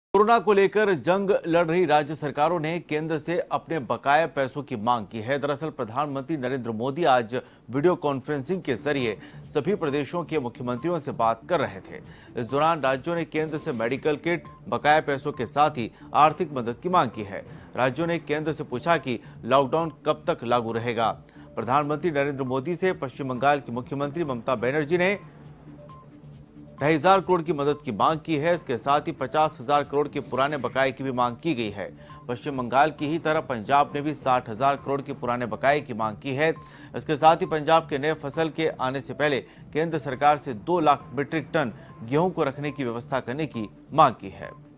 Corona को लेकर जंग लड़ रही राज्य सरकारों ने केंद्र से अपने बकाया पैसों की मांग की है। दरअसल प्रधानमंत्री नरेंद्र मोदी आज वीडियो कॉन्फ्रेंसिंग के जरिए सभी प्रदेशों के मुख्यमंत्रियों से बात कर रहे थे। इस दौरान राज्यों ने केंद्र से मेडिकल किट, बकाया पैसों के साथ ही आर्थिक मदद की मांग की है। राज्यों ने केंद्र से पूछा कि लॉकडाउन कब तक लागू रहेगा। प्रधानमंत्री नरेंद्र मोदी से पश्चिम बंगाल की मुख्यमंत्री ममता बनर्जी ने 2,500 करोड़ की मदद की मांग की है। इसके साथ ही 50,000 करोड़ के पुराने बकाये की भी मांग की गई है। पश्चिम बंगाल की ही तरह पंजाब ने भी 60,000 करोड़ के पुराने बकाये की मांग की है। इसके साथ ही पंजाब के नए फसल के आने से पहले केंद्र सरकार से 2 लाख मीट्रिक टन गेहूं को रखने की व्यवस्था करने की मांग की है।